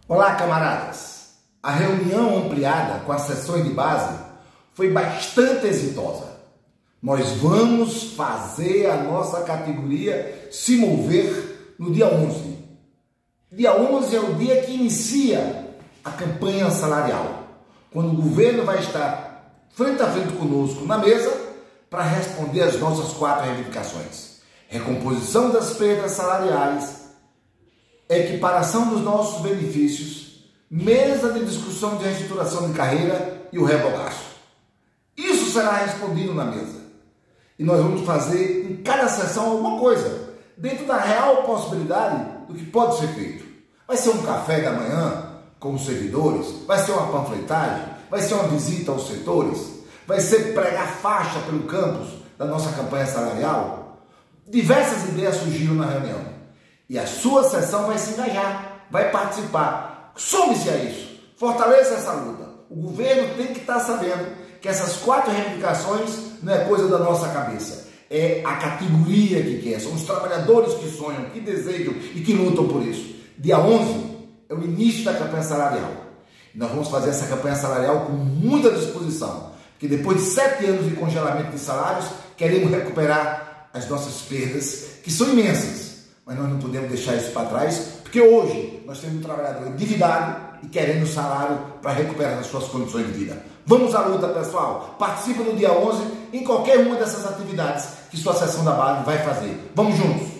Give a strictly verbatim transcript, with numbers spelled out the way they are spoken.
Olá, camaradas! A reunião ampliada com as sessões de base foi bastante exitosa. Nós vamos fazer a nossa categoria se mover no dia onze. Dia onze é o dia que inicia a campanha salarial, quando o governo vai estar frente a frente conosco na mesa para responder às nossas quatro reivindicações: recomposição das perdas salariais, equiparação dos nossos benefícios, mesa de discussão de reestruturação de carreira e o revogaço. Isso será respondido na mesa. E nós vamos fazer em cada sessão alguma coisa, dentro da real possibilidade do que pode ser feito. Vai ser um café da manhã com os servidores, vai ser uma panfletagem, vai ser uma visita aos setores, vai ser pregar faixa pelo campus da nossa campanha salarial. Diversas ideias surgiram na reunião. E a sua sessão vai se engajar, vai participar. Some-se a isso, fortaleça essa luta. O governo tem que estar sabendo que essas quatro reivindicações não é coisa da nossa cabeça. É a categoria que quer, são os trabalhadores que sonham, que desejam e que lutam por isso. Dia onze é o início da campanha salarial. E nós vamos fazer essa campanha salarial com muita disposição, porque depois de sete anos de congelamento de salários, queremos recuperar as nossas perdas, que são imensas. Mas nós não podemos deixar isso para trás, porque hoje nós temos um trabalhador endividado e querendo salário para recuperar as suas condições de vida. Vamos à luta, pessoal. Participe no dia onze em qualquer uma dessas atividades que sua seção da base vai fazer. Vamos juntos!